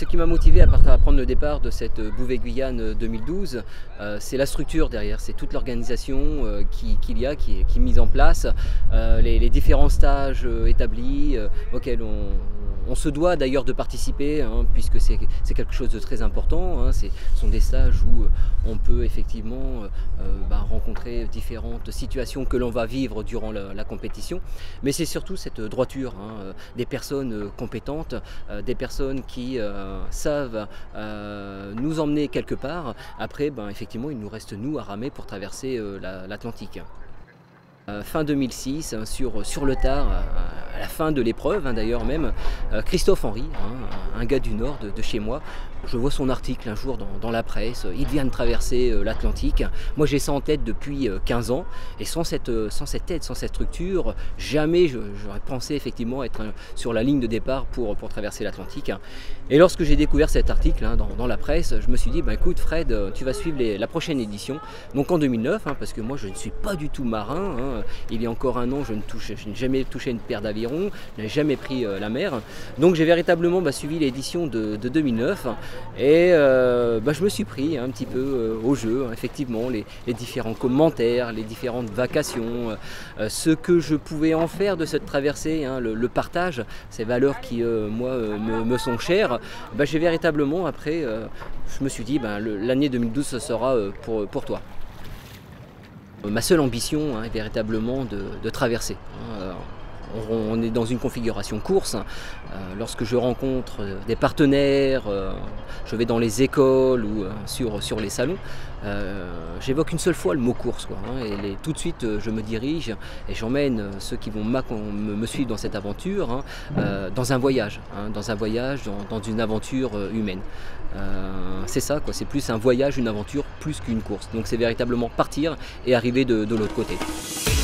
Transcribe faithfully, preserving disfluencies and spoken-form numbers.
qui m'a motivé à, à prendre le départ de cette Bouvet-Guyane deux mille douze, euh, c'est la structure derrière, c'est toute l'organisation euh, qu'il qui y a, qui, qui est mise en place, euh, les, les différents stages euh, établis euh, auxquels on, on se doit d'ailleurs de participer, hein, puisque c'est quelque chose de très important. Hein, ce sont des stages où on peut effectivement euh, bah, rencontrer différentes situations que l'on va vivre durant la, la compétition, mais c'est surtout cette droiture, hein, des personnes compétentes, euh, des personnes qui euh, savent euh, nous emmener quelque part. Après, ben, effectivement, il nous reste nous à ramer pour traverser euh, l'Atlantique. La, Euh, fin deux mille six, hein, sur, sur le tard, euh, à la fin de l'épreuve hein, d'ailleurs même, euh, Christophe Henry, hein, un gars du Nord de, de chez moi, je vois son article un jour dans, dans la presse, il vient de traverser euh, l'Atlantique. Moi j'ai ça en tête depuis euh, quinze ans, et sans cette, euh, sans cette aide, sans cette structure, jamais j'aurais pensé effectivement être euh, sur la ligne de départ pour, pour traverser l'Atlantique. Et lorsque j'ai découvert cet article hein, dans, dans la presse, je me suis dit, bah, écoute Fred, tu vas suivre les, la prochaine édition, donc en deux mille neuf, hein, parce que moi je ne suis pas du tout marin, hein. Il y a encore un an, je n'ai jamais touché une paire d'aviron, je n'ai jamais pris euh, la mer. Donc j'ai véritablement bah, suivi l'édition de, de deux mille neuf et euh, bah, je me suis pris un petit peu euh, au jeu, hein, effectivement, les, les différents commentaires, les différentes vacations, euh, ce que je pouvais en faire de cette traversée, hein, le, le partage, ces valeurs qui, euh, moi, euh, me, me sont chères. Bah, j'ai véritablement, après, euh, je me suis dit, bah, l'année deux mille douze, ce sera euh, pour, pour toi. Ma seule ambition hein, est véritablement de, de traverser. Hein. On, on est dans une configuration course. Euh, lorsque je rencontre des partenaires, euh, je vais dans les écoles ou euh, sur, sur les salons, euh, j'évoque une seule fois le mot course. Quoi, hein, et les, tout de suite, je me dirige et j'emmène ceux qui vont me, me suivre dans cette aventure hein, euh, dans un voyage, hein, dans un voyage, dans, dans une aventure humaine. Euh, c'est ça, c'est plus un voyage, une aventure, plus qu'une course. Donc c'est véritablement partir et arriver de, de l'autre côté.